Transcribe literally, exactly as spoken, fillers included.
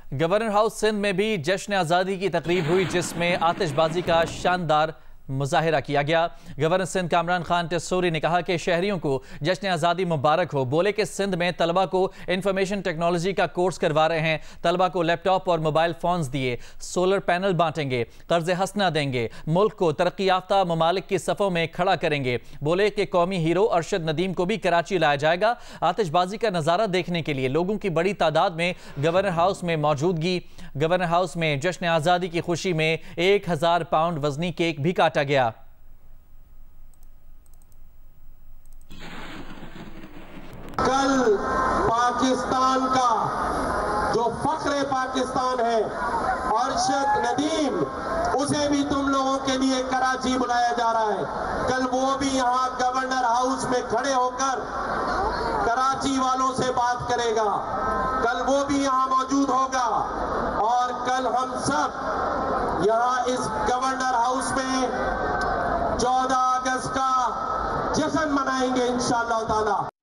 Governor house Sindh में भी जश्न आज़ादी की तकरीब हुई, जिसमें आतिशबाजी का शानदार मुजाहिरा किया गया। गवर्नर सिंध कामरान खान टेस्सोरी ने कहा कि शहरियों को जश्न आज़ादी मुबारक हो। बोले कि सिंध में तलबा को इंफॉर्मेशन टेक्नोलॉजी का कोर्स करवा रहे हैं। तलबा को लैपटॉप और मोबाइल फोन्स दिए, सोलर पैनल बांटेंगे, कर्ज हसना देंगे, मुल्क को तरक्की याफ्ता ममालिक की सफ़ों में खड़ा करेंगे। बोले कि कौमी हीरो अरशद नदीम को भी कराची लाया जाएगा। आतिशबाजी का नज़ारा देखने के लिए लोगों की बड़ी तादाद में गवर्नर हाउस में मौजूदगी। गवर्नर हाउस में जश्न आज़ादी की खुशी में एक हजार पाउंड वजनी केक भी काटा गया। कल पाकिस्तान का जो फख्र पाकिस्तान है अरशद नदीम, उसे भी तुम लोगों के लिए कराची बुलाया जा रहा है। कल वो भी यहाँ गवर्नर हाउस में खड़े होकर कराची वालों से बात करेगा। कल वो भी यहाँ मौजूद होगा और कल हम सब यहाँ इस गवर्नर हाउस में चौदह अगस्त का जश्न मनाएंगे इंशाअल्लाह ताला।